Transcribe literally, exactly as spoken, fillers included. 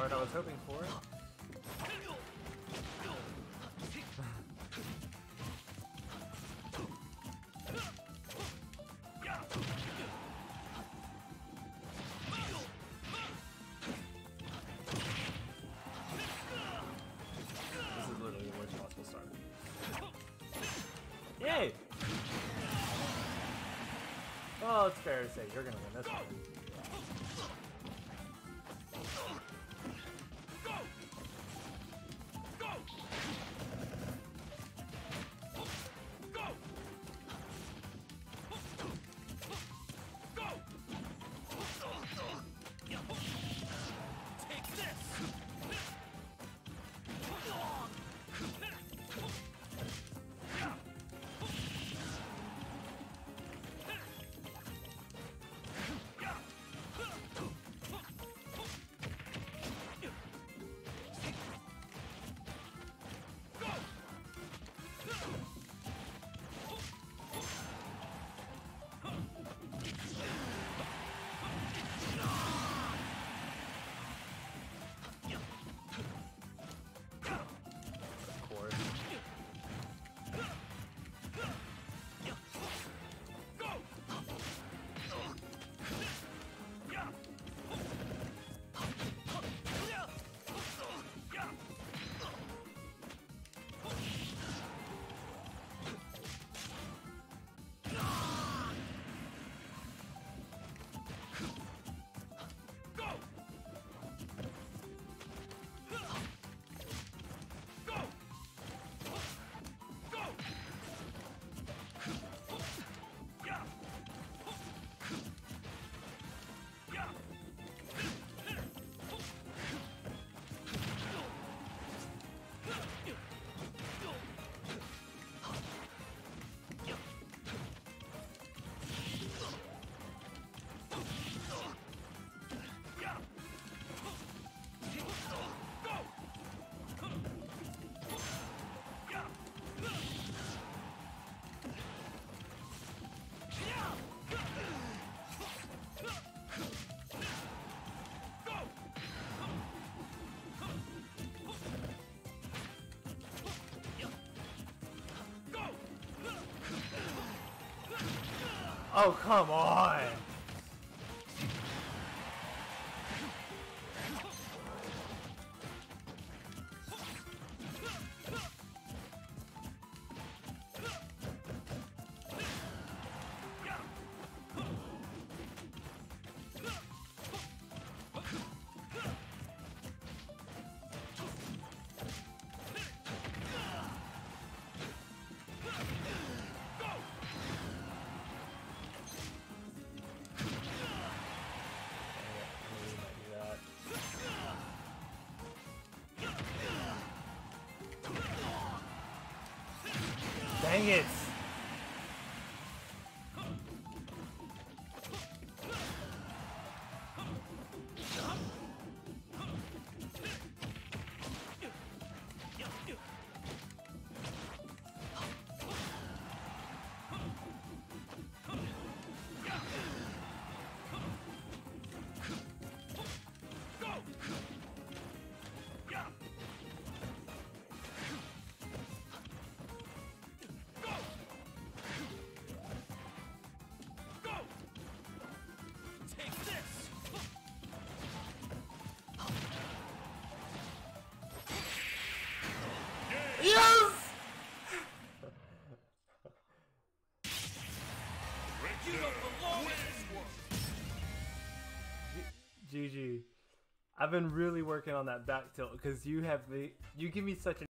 what I was hoping for. This is literally the worst possible start. Yay! Well, it's fair to say you're gonna win this one. Oh, come on! Dang it! Yes! G G. I've been really working on that back tilt because you have the you give me such an